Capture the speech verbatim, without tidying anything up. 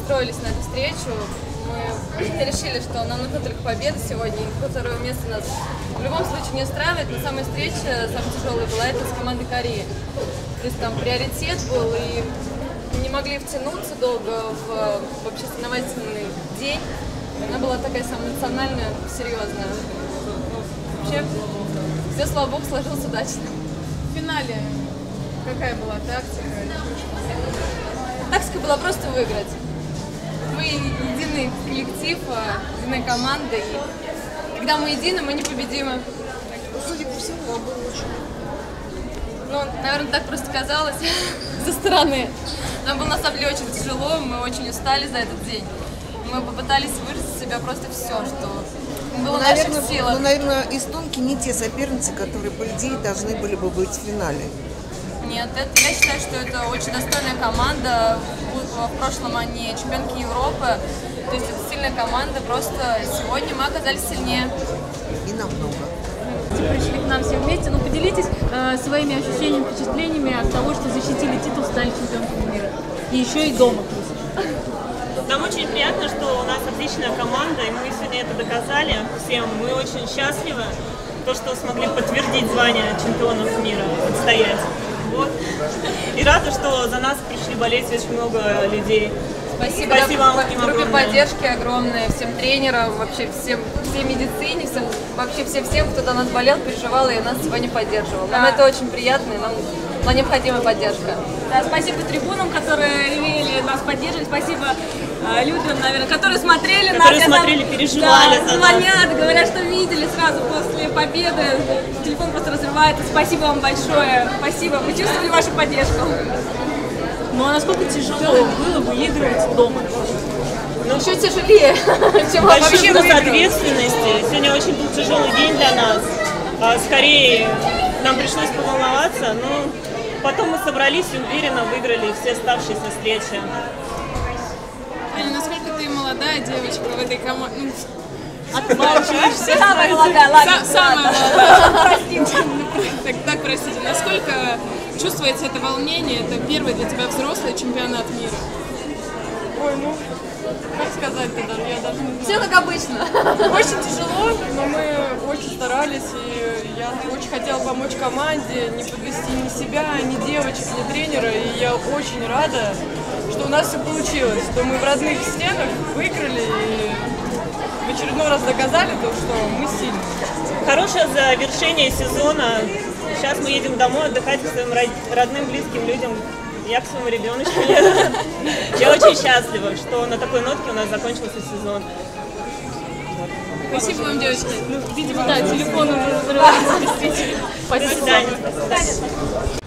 настроились на эту встречу. Мы решили, что нам нужна только победа сегодня, и второе место нас в любом случае не устраивает, но самая встреча, самая тяжелая была это с командой Кореи. То есть там приоритет был, и не могли втянуться долго в вообще соревновательный день. Она была такая самая эмоциональная, серьезная. Вообще, все, слава богу, сложилось удачно. В финале какая была тактика? Тактика была просто выиграть. Мы единый коллектив, единая команда, и когда мы едины, мы непобедимы. Судя по всему, было очень... Ну, наверное, так просто казалось со стороны. Нам было на самом деле очень тяжело, мы очень устали за этот день. Мы попытались выразить себя просто все, что было в наших силах. Ну, наверное, эстонки не те соперницы, которые, по идее, должны были бы быть в финале. Нет, это, я считаю, что это очень достойная команда. В, в прошлом они чемпионки Европы. То есть это сильная команда, просто сегодня мы оказались сильнее. И намного. Пришли к нам все вместе. Ну, поделитесь э, своими ощущениями, впечатлениями от того, что защитили титул, стали чемпионками мира. И еще и дома. Нам очень приятно, что у нас отличная команда, и мы сегодня это доказали всем. Мы очень счастливы, то, что смогли подтвердить звание чемпионов мира, отстоять. Вот. И рада, что за нас пришли болеть очень много людей. Спасибо, Спасибо да, вам группе огромное. поддержки огромное, всем тренерам, вообще всем, всей медицине, всем, вообще всем-всем, кто до нас болел, переживал и нас сегодня поддерживал. Нам Да. это очень приятно, и нам была необходимая поддержка. Да, спасибо трибунам, которые имели нас поддерживать. Спасибо э, людям, наверное, которые смотрели Которые нас. смотрели, Я там, переживали да, за звонят, нас. Говорят, что видели сразу после победы. Телефон просто разрывается. Спасибо вам большое. Спасибо. Мы чувствовали вашу поддержку. Ну а насколько тяжело было выигрывать дома? Но еще тяжелее, чем Большой вообще груз выигрывать. ответственности. Сегодня очень был тяжелый день для нас. А, скорее, нам пришлось поволноваться, но потом мы собрались и уверенно выиграли все оставшиеся встречи. Аня, насколько ты молодая девочка в этой команде? Отмалчиваешься. Самая молодая, ладно. Самая молодая. Так, так, простите, насколько чувствуется это волнение? Это первый для тебя взрослый чемпионат мира. Ой, ну, как сказать-то даже, я даже не знаю. Все как обычно. Очень тяжело, но мы очень старались, и я очень хотела помочь команде, не подвести ни себя, ни девочек, ни тренера, и я очень рада, что у нас все получилось, что мы в родных стенах выиграли и в очередной раз доказали то, что мы сильны. Хорошее завершение сезона. Сейчас мы едем домой отдыхать к своим родным, близким людям. Я к своему ребеночку еду. Я очень счастлива, что на такой нотке у нас закончился сезон. Спасибо вам, девочки. Видимо, да, телефон уже взрывается. До свидания.